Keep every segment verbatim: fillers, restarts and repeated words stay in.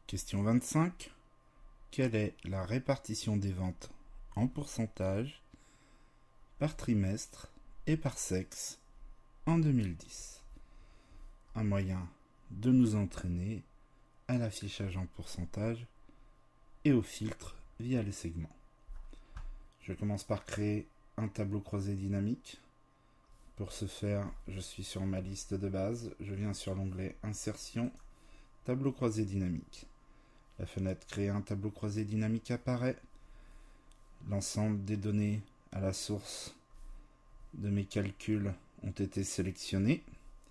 Question vingt-cinq. Quelle est la répartition des ventes en pourcentage par trimestre et par sexe en deux mille dix? Un moyen de nous entraîner à l'affichage en pourcentage et au filtre via les segments. Je commence par créer un tableau croisé dynamique. Pour ce faire, je suis sur ma liste de base, je viens sur l'onglet Insertion, tableau croisé dynamique. La fenêtre Créer un tableau croisé dynamique apparaît. L'ensemble des données à la source de mes calculs ont été sélectionnés.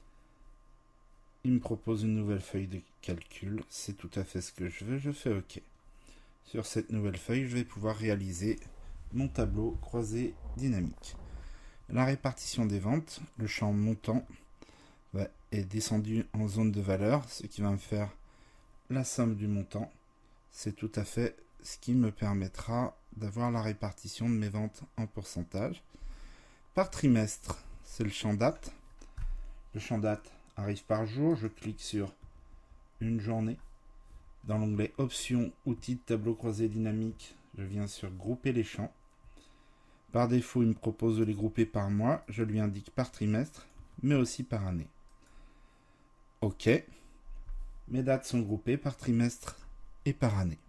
Il me propose une nouvelle feuille de calcul, c'est tout à fait ce que je veux, je fais OK. Sur cette nouvelle feuille, je vais pouvoir réaliser mon tableau croisé dynamique. La répartition des ventes, le champ montant va, est descendu en zone de valeur, ce qui va me faire la somme du montant. C'est tout à fait ce qui me permettra d'avoir la répartition de mes ventes en pourcentage. Par trimestre, c'est le champ date. Le champ date arrive par jour, je clique sur une journée. Dans l'onglet Options, outils de tableau croisé dynamique, je viens sur Grouper les champs. Par défaut, il me propose de les grouper par mois. Je lui indique par trimestre, mais aussi par année. OK. Mes dates sont groupées par trimestre et par année.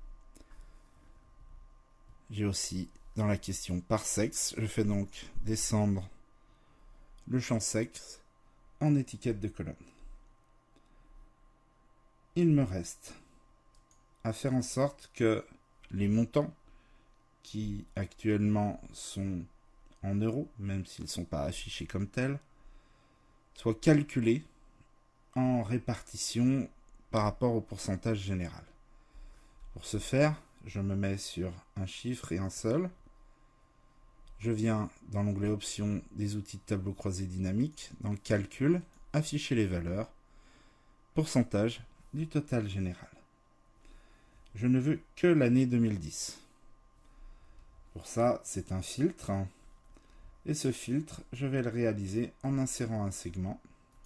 J'ai aussi dans la question par sexe, je fais donc descendre le champ sexe en étiquette de colonne. Il me reste à faire en sorte que les montants qui actuellement sont en euros, même s'ils ne sont pas affichés comme tels, soient calculés en répartition par rapport au pourcentage général. Pour ce faire, je me mets sur un chiffre et un seul. Je viens dans l'onglet Options des outils de tableau croisé dynamique, dans le calcul, afficher les valeurs, pourcentage du total général. Je ne veux que l'année deux mille dix. Pour ça, c'est un filtre. Et ce filtre, je vais le réaliser en insérant un segment.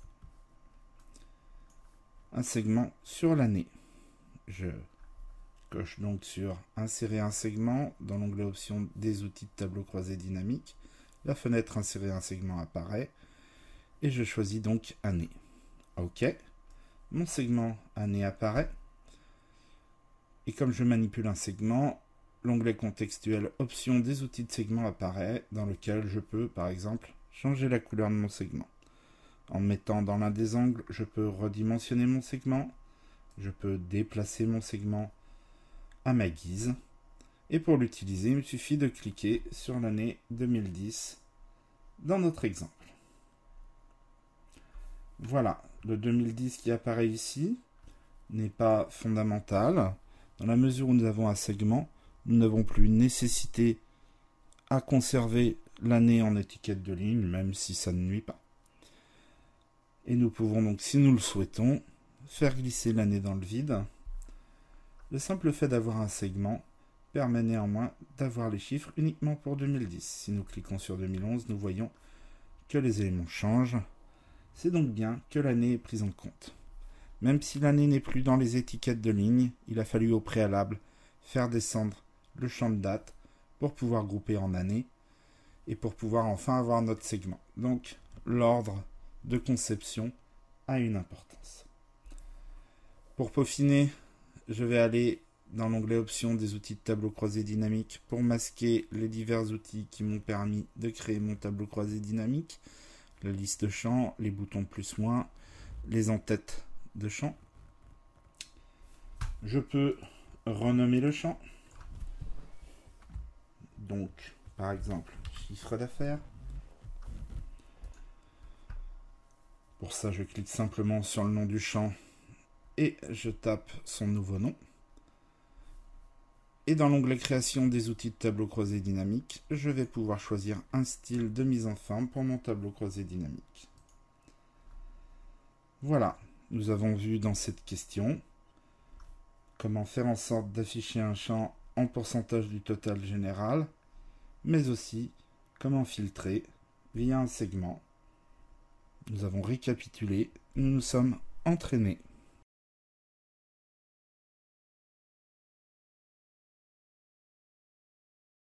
Un segment sur l'année. Je coche donc sur Insérer un segment dans l'onglet Options des outils de tableau croisé dynamique. La fenêtre Insérer un segment apparaît. Et je choisis donc année. OK. Mon segment année apparaît. Et comme je manipule un segment, l'onglet contextuel Options des outils de segment apparaît, dans lequel je peux, par exemple, changer la couleur de mon segment. En mettant dans l'un des angles, je peux redimensionner mon segment, je peux déplacer mon segment à ma guise. Et pour l'utiliser, il me suffit de cliquer sur l'année deux mille dix dans notre exemple. Voilà, le deux mille dix qui apparaît ici n'est pas fondamental. Dans la mesure où nous avons un segment, nous n'avons plus nécessité à conserver l'année en étiquette de ligne, même si ça ne nuit pas. Et nous pouvons donc, si nous le souhaitons, faire glisser l'année dans le vide. Le simple fait d'avoir un segment permet néanmoins d'avoir les chiffres uniquement pour deux mille dix. Si nous cliquons sur deux mille onze, nous voyons que les éléments changent. C'est donc bien que l'année est prise en compte. Même si l'année n'est plus dans les étiquettes de ligne, il a fallu au préalable faire descendre le champ de date pour pouvoir grouper en année et pour pouvoir enfin avoir notre segment. Donc l'ordre de conception a une importance. Pour peaufiner, je vais aller dans l'onglet Options des outils de tableau croisé dynamique pour masquer les divers outils qui m'ont permis de créer mon tableau croisé dynamique, la liste de champs, les boutons plus moins, les en-têtes de champs. Je peux renommer le champ. Donc, par exemple, chiffre d'affaires. Pour ça, je clique simplement sur le nom du champ et je tape son nouveau nom. Et dans l'onglet Création des outils de tableau croisé dynamique, je vais pouvoir choisir un style de mise en forme pour mon tableau croisé dynamique. Voilà, nous avons vu dans cette question comment faire en sorte d'afficher un champ en pourcentage du total général, mais aussi comment filtrer via un segment. Nous avons récapitulé, nous nous sommes entraînés.